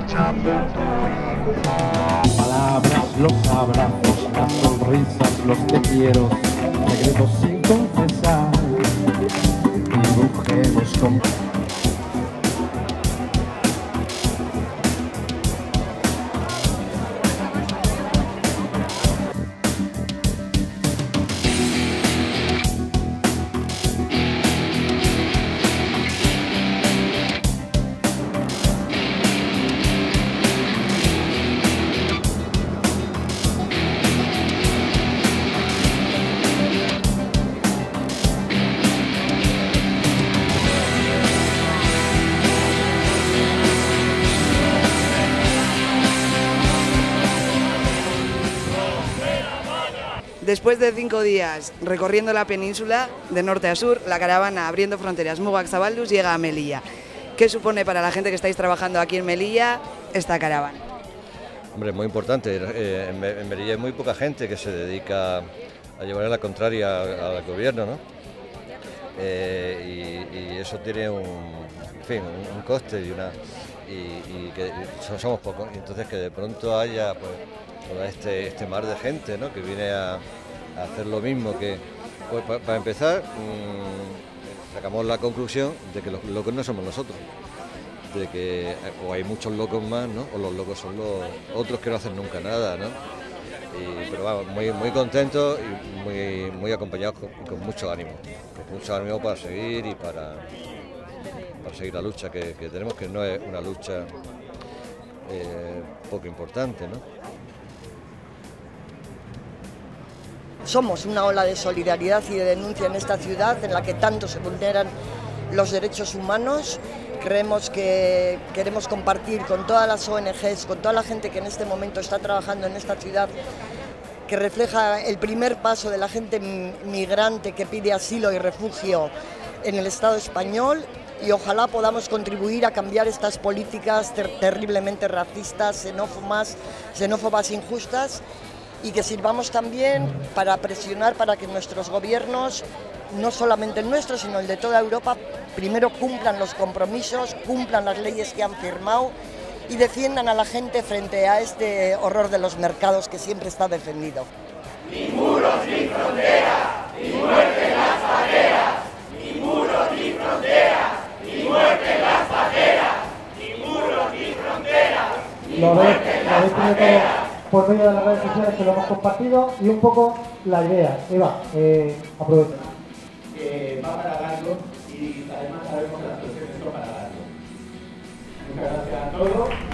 Palabras, los abrazos, las sonrisas, los te quiero, secretos sin confesar, dibujemos con... Después de 5 días recorriendo la península de norte a sur, la caravana Abriendo Fronteras Mugak Zabalduz llega a Melilla. ¿Qué supone para la gente que estáis trabajando aquí en Melilla esta caravana? Hombre, muy importante. En Melilla hay muy poca gente que se dedica a llevar la contraria al gobierno, ¿no? Y eso tiene un coste y que somos pocos. Y entonces que de pronto haya pues, todo este mar de gente, ¿no? Que viene a hacer lo mismo que... Pues, para empezar, sacamos la conclusión de que los locos no somos nosotros, de que o hay muchos locos más, ¿no? O los locos son los otros que no hacen nunca nada, ¿no? Pero vamos, muy contentos y muy acompañados con mucho ánimo para seguir y para seguir la lucha que tenemos, que no es una lucha poco importante, ¿no? Somos una ola de solidaridad y de denuncia en esta ciudad en la que tanto se vulneran los derechos humanos. Creemos que queremos compartir con todas las ONGs, con toda la gente que en este momento está trabajando en esta ciudad, que refleja el primer paso de la gente migrante que pide asilo y refugio en el Estado español, y ojalá podamos contribuir a cambiar estas políticas terriblemente racistas, xenófobas, injustas, y que sirvamos también para presionar para que nuestros gobiernos, no solamente el nuestro, sino el de toda Europa, primero cumplan los compromisos, cumplan las leyes que han firmado y defiendan a la gente frente a este horror de los mercados que siempre está defendido. Ni muros ni fronteras, ni muerte en las barreras, ni muros ni fronteras, ni muerte en las barreras, ni muros ni fronteras, ni muerte en las barreras. Por medio de las redes sociales que lo hemos compartido y un poco la idea. Eva, aprovecha. Va para largo y además sabemos que las cuestiones son para largo. Muchas gracias a todos.